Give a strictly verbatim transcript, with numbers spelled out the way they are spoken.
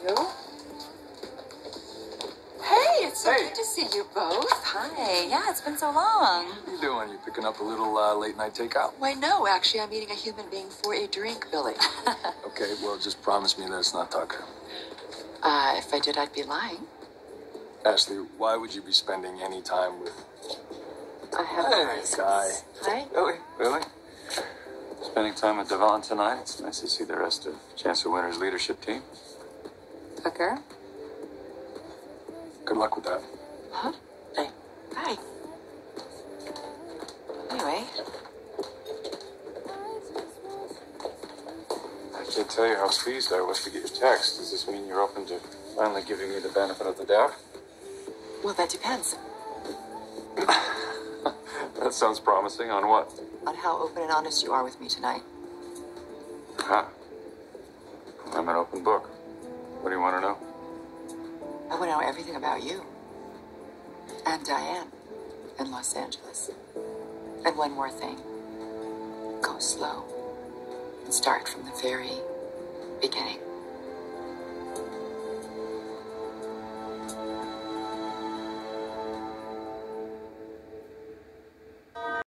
you. Hey, it's so Hey. good to see you both. Hi. Yeah, it's been so long. What are you doing? You picking up a little uh, late night takeout? Why, no, actually, I'm meeting a human being for a drink, Billy. Okay, well, just promise me that it's not Tucker. uh, if I did, I'd be lying. Ashley, why would you be spending any time with I have Hey, a license. guy. Hi. Really? Really? Spending time with Devon tonight. It's nice to see the rest of Chancellor Winter's leadership team. Tucker? Good luck with that. Huh? Hey. Hi. Anyway, I can't tell you how pleased I was to get your text. Does this mean you're open to finally giving me the benefit of the doubt? well, that depends That sounds promising. On what? on how open and honest you are with me tonight. Huh? I'm an open book. What do you want to know? I want to know everything about you. And Diane in Los Angeles. And one more thing. Go slow. And start from the very beginning.